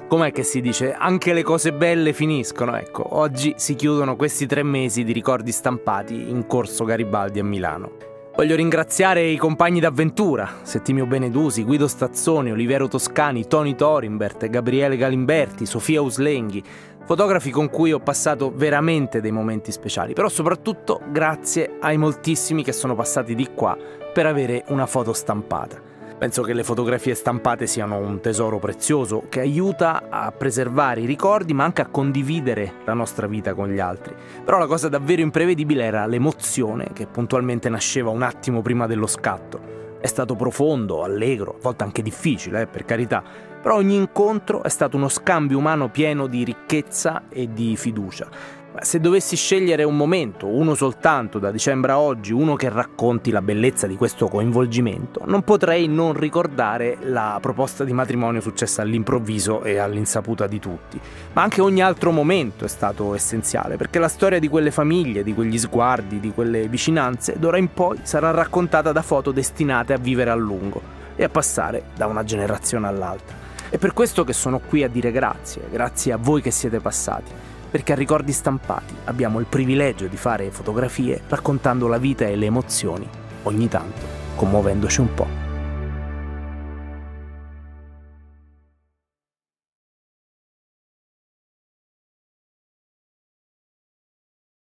Com'è che si dice? Anche le cose belle finiscono, ecco. Oggi si chiudono questi 3 mesi di ricordi stampati in Corso Garibaldi a Milano. Voglio ringraziare i compagni d'avventura, Settimio Benedusi, Guido Stazzoni, Oliviero Toscani, Tony Thorimbert, Gabriele Galimberti, Sofia Uslenghi, fotografi con cui ho passato veramente dei momenti speciali, però soprattutto grazie ai moltissimi che sono passati di qua per avere una foto stampata. Penso che le fotografie stampate siano un tesoro prezioso che aiuta a preservare i ricordi ma anche a condividere la nostra vita con gli altri. Però la cosa davvero imprevedibile era l'emozione che puntualmente nasceva un attimo prima dello scatto. È stato profondo, allegro, a volte anche difficile, per carità, però ogni incontro è stato uno scambio umano pieno di ricchezza e di fiducia. Ma se dovessi scegliere un momento, uno soltanto da dicembre a oggi, uno che racconti la bellezza di questo coinvolgimento, non potrei non ricordare la proposta di matrimonio successa all'improvviso e all'insaputa di tutti. Ma anche ogni altro momento è stato essenziale, perché la storia di quelle famiglie, di quegli sguardi, di quelle vicinanze, d'ora in poi sarà raccontata da foto destinate a vivere a lungo e a passare da una generazione all'altra. È per questo che sono qui a dire grazie a voi che siete passati. Perché a Ricordi Stampati abbiamo il privilegio di fare fotografie raccontando la vita e le emozioni, ogni tanto commuovendoci un po'.